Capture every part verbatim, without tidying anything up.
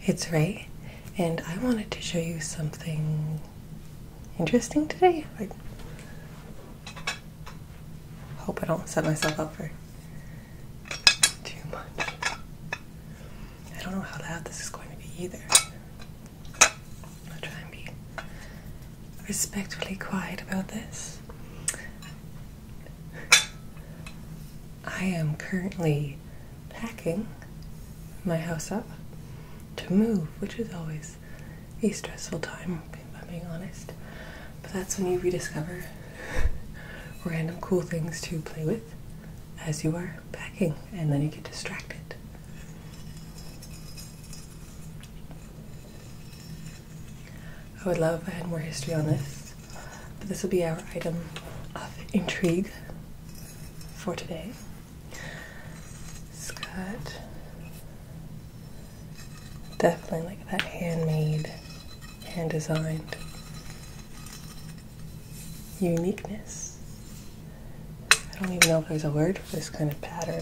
it's Ray, and I wanted to show you something interesting today. I hope I don't set myself up for too much. I don't know how loud this is going to be either. I'll try and be respectfully quiet about this. I am currently packing my house up to move, which is always a stressful time, if I'm being honest. But that's when you rediscover random cool things to play with as you are packing, and then you get distracted. I would love if I had more history on this, but this will be our item of intrigue for today. It's got definitely like that handmade, hand-designed uniqueness. I don't even know if there's a word for this kind of pattern.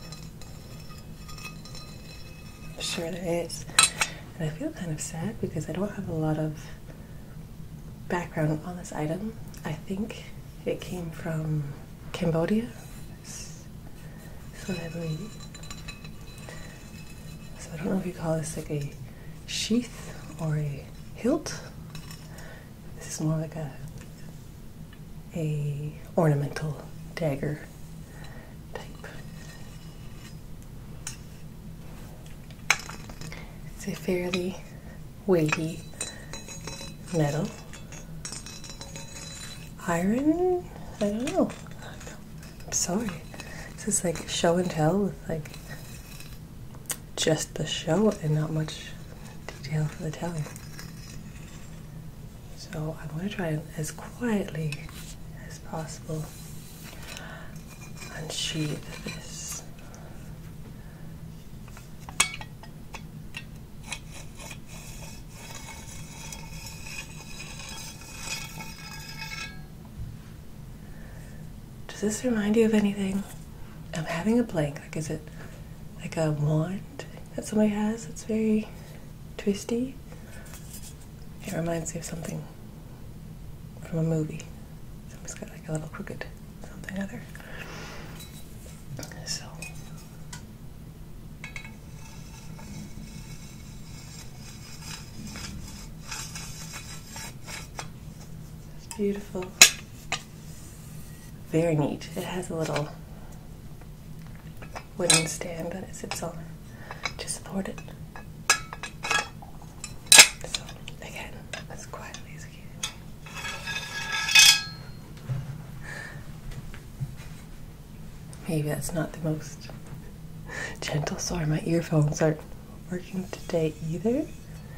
I'm sure there is. And I feel kind of sad because I don't have a lot of background on this item. I think it came from Cambodia. That's what I believe. So I don't know if you call this like a sheath or a hilt. This is more like a a ornamental dagger type. It's a fairly weighty metal. Iron? I don't know. I'm sorry. This is like show and tell with like just the show and not much detail for the telling. So I'm going to try as quietly as possible unsheath this. Does this remind you of anything? I'm having a blank. Like, is it like a wand that somebody has? It's very twisty. It reminds me of something from a movie. Somebody's got like a little crooked something or other. So it's beautiful. Very neat. It has a little wooden stand that it sits on to support it. So again, as quietly as I can. Maybe that's not the most gentle. Sorry, my earphones aren't working today either.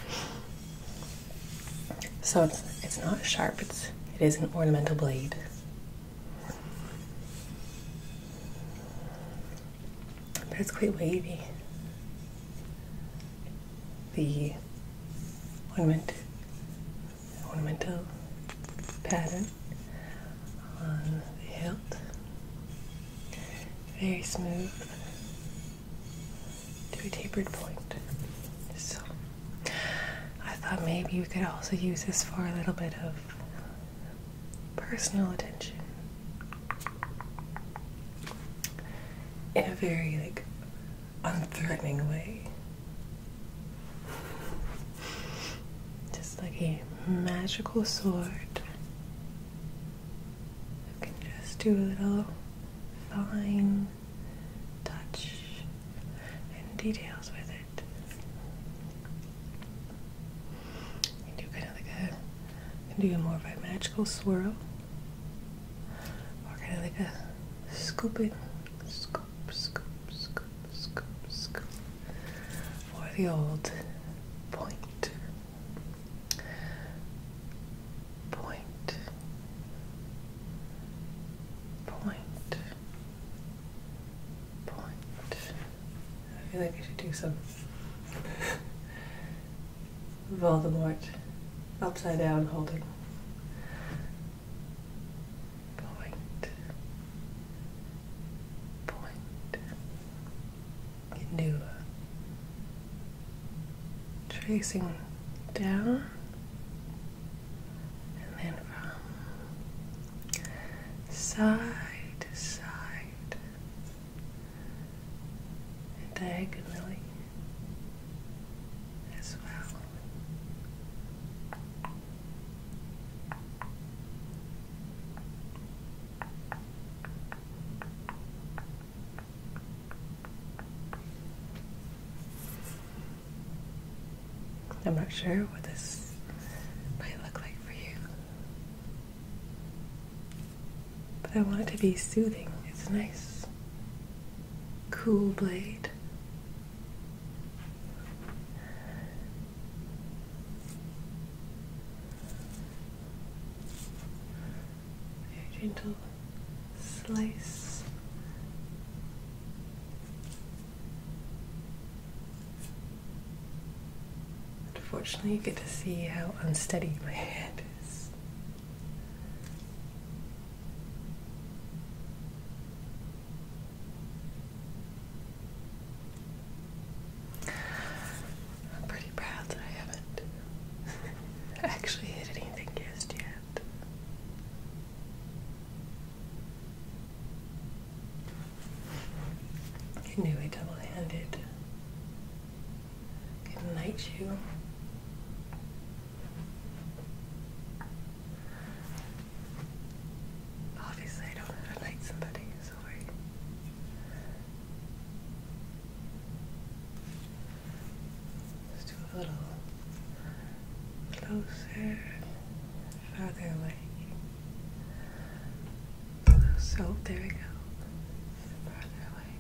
So it's it's not sharp. It's it is an ornamental blade. But it's quite wavy. The ornament, ornamental pattern on the hilt. Very smooth to a tapered point. So I thought maybe we could also use this for a little bit of personal attention. In a very like unthreatening way. Just like a magical sword. You can just do a little fine touch and details with it. You can do kind of like a, you can do more of a magical swirl, or kind of like a scooping, scoop, scoop, scoop, scoop, scoop, or the old point. Point. Point. Point. I feel like I should do some Voldemort upside down holding. Point. Point. You can do a facing down, and then from side to side and diagonally as well. I'm not sure what this might look like for you, but I want it to be soothing. It's a nice, cool blade. Very gentle slice. Unfortunately, you get to see how unsteady my hand is. I'm pretty proud that I haven't actually hit anything just yet. I knew I double-handed. Can knight you. A little closer, farther away. So there we go. Farther away.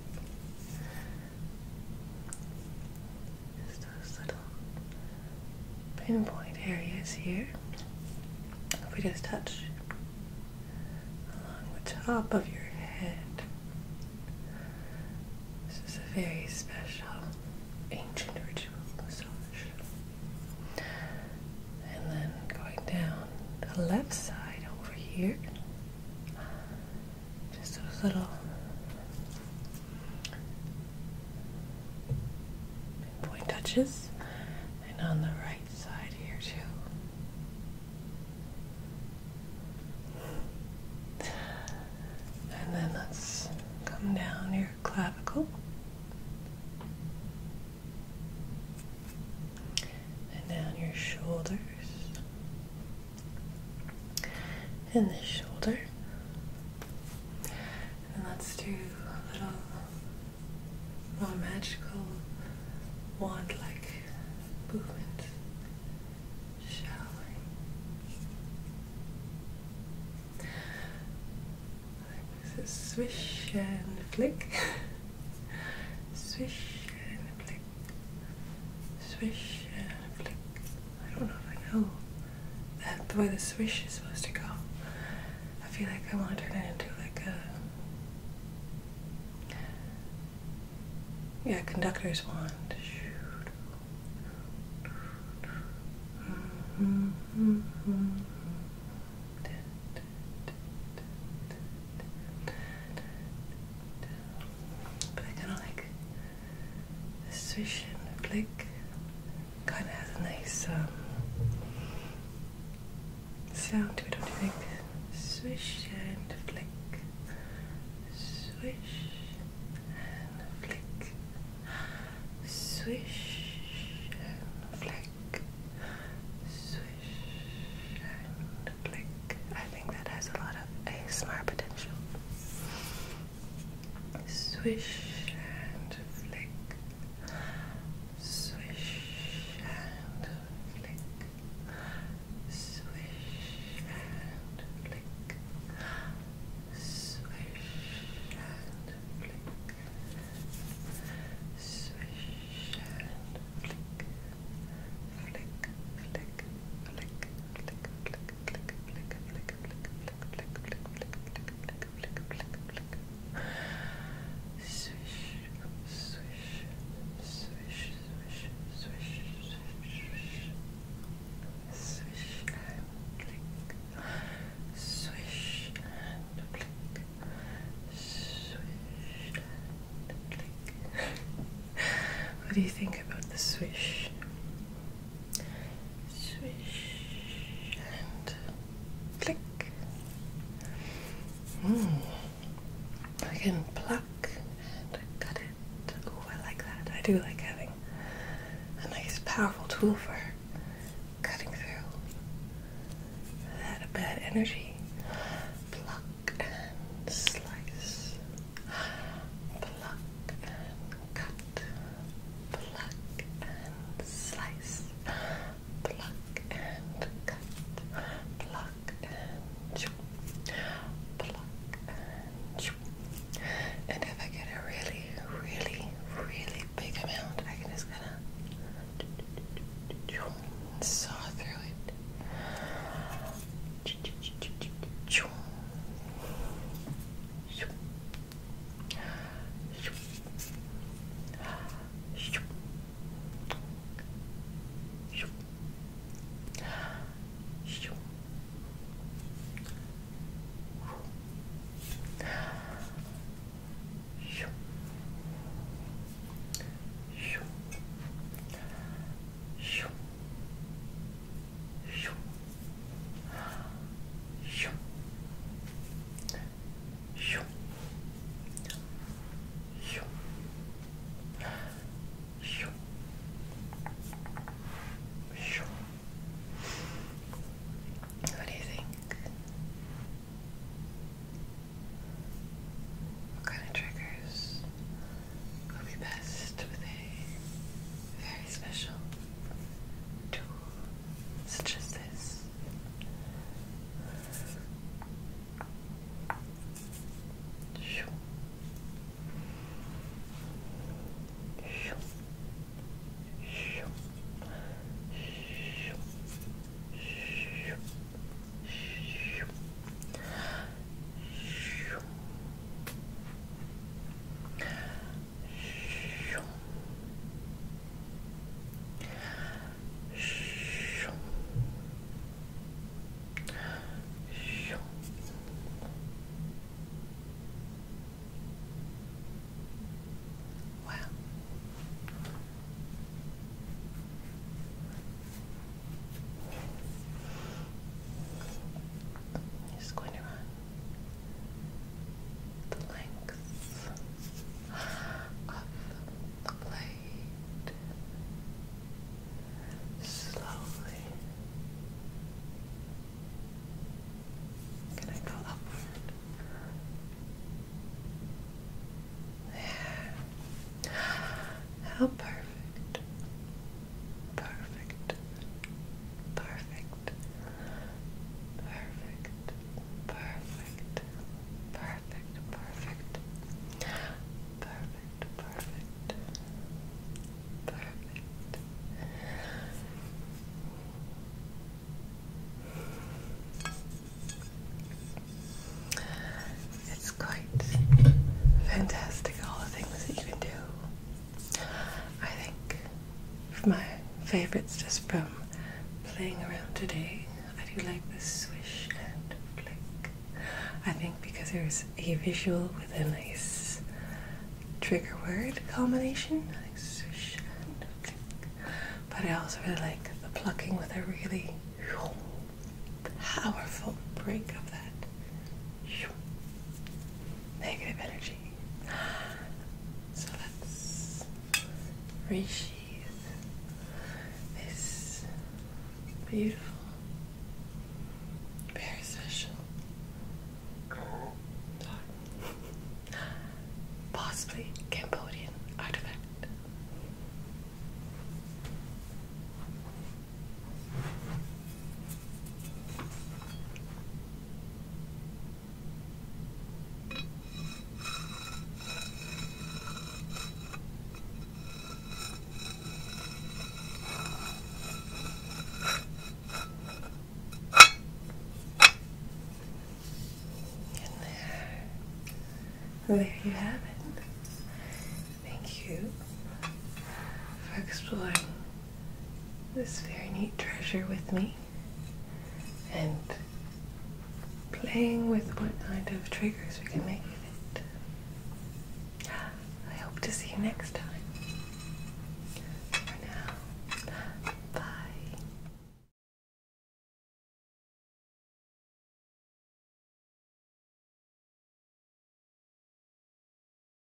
Just those little pinpoint areas here. If we just touch along the top of your head. This is a very special ancient ritual. And then going down the left side over here, just those little pinpoint touches, and on the right side here too. And then let's come down your clavicle. Down your shoulders, and this shoulder, and let's do a little more magical wand-like movement, shall we? This is swish and flick, swish and flick, swish. I don't know if I know that the way the swish is supposed to go. I feel like I want to turn it into like a yeah, conductor's wand. But I kind of like the swish and flick. Kind of has a nice um, sound to it, don't you think? Swish and flick, swish and flick, swish and flick, swish and flick. I think that has a lot of A S M R potential. Swish. What do you think about the swish? do like having a nice, powerful tool for cutting through that bad energy. Pluck and slice. Pluck and cut. Pluck and slice. Pluck and cut. Pluck and chew. Pluck and chew. And if I get a really, really, really big amount, I can just kind of saw through it. How perfect. Perfect. Perfect. Perfect. Perfect. Perfect. Perfect. Perfect. Perfect. Perfect. It's quite fantastic, all the things that you can do. I think my favorites just from playing around today, I do like the swish and flick. I think because there's a visual with a nice trigger word combination, like swish and flick. But I also really like the plucking with a really powerful break of that negative energy. So let's resheath this beautiful, very special, possibly Cambodian artifact. There you have it. Thank you for exploring this very neat treasure with me and playing with what kind of triggers we can make with it. I hope to see you next time.